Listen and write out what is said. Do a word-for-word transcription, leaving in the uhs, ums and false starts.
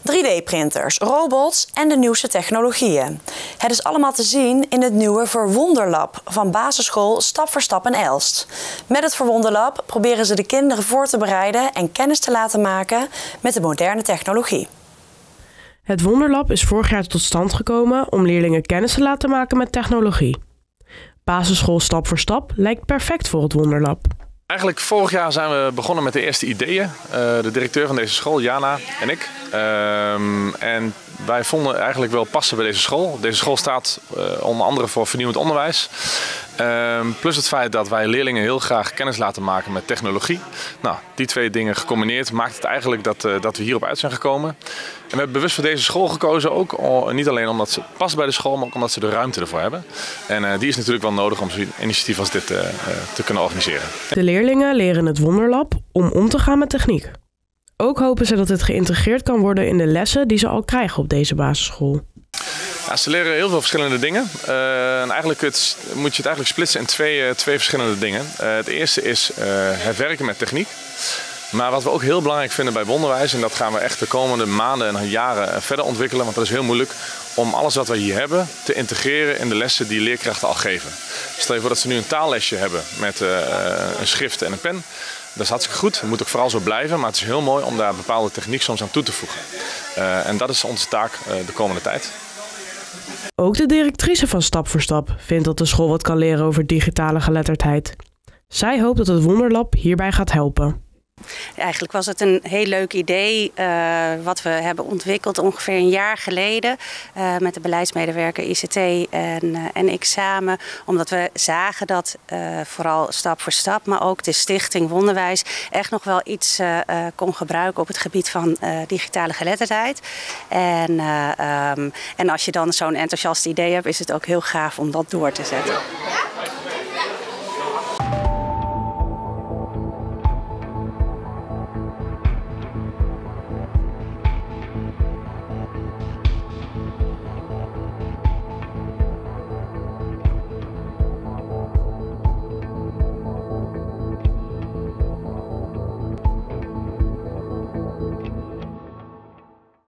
drie D printers, robots en de nieuwste technologieën. Het is allemaal te zien in het nieuwe Verwonderlab van basisschool Stap voor Stap in Elst. Met het Verwonderlab proberen ze de kinderen voor te bereiden en kennis te laten maken met de moderne technologie. Het Wonderlab is vorig jaar tot stand gekomen om leerlingen kennis te laten maken met technologie. Basisschool Stap voor Stap lijkt perfect voor het Wonderlab. Eigenlijk vorig jaar zijn we begonnen met de eerste ideeën. Uh, de directeur van deze school, Jana, en ik. Um, en wij vonden eigenlijk wel passen bij deze school. Deze school staat uh, onder andere voor vernieuwend onderwijs. Um, plus het feit dat wij leerlingen heel graag kennis laten maken met technologie. Nou, die twee dingen gecombineerd maakt het eigenlijk dat, uh, dat we hierop uit zijn gekomen. En we hebben bewust voor deze school gekozen, ook uh, niet alleen omdat ze past bij de school, maar ook omdat ze de ruimte ervoor hebben. En uh, die is natuurlijk wel nodig om zo'n initiatief als dit uh, uh, te kunnen organiseren. De leerlingen leren het Wonderlab om om te gaan met techniek. Ook hopen ze dat het geïntegreerd kan worden in de lessen die ze al krijgen op deze basisschool. Ja, ze leren heel veel verschillende dingen. Uh, en eigenlijk het, moet je het eigenlijk splitsen in twee, uh, twee verschillende dingen. Uh, het eerste is uh, het werken met techniek. Maar wat we ook heel belangrijk vinden bij Wonderwijs, en dat gaan we echt de komende maanden en jaren verder ontwikkelen, want dat is heel moeilijk, om alles wat we hier hebben te integreren in de lessen die leerkrachten al geven. Stel je voor dat ze nu een taallesje hebben met uh, een schrift en een pen. Dat is hartstikke goed, dat moet ook vooral zo blijven, maar het is heel mooi om daar bepaalde techniek soms aan toe te voegen. Uh, en dat is onze taak uh, de komende tijd. Ook de directrice van Stap voor Stap vindt dat de school wat kan leren over digitale geletterdheid. Zij hoopt dat het Wonderlab hierbij gaat helpen. Eigenlijk was het een heel leuk idee uh, wat we hebben ontwikkeld ongeveer een jaar geleden uh, met de beleidsmedewerker I C T en, uh, en ik samen. Omdat we zagen dat uh, vooral Stap voor Stap, maar ook de stichting Wonderwijs echt nog wel iets uh, uh, kon gebruiken op het gebied van uh, digitale geletterdheid. En, uh, um, en als je dan zo'n enthousiast idee hebt, is het ook heel gaaf om dat door te zetten.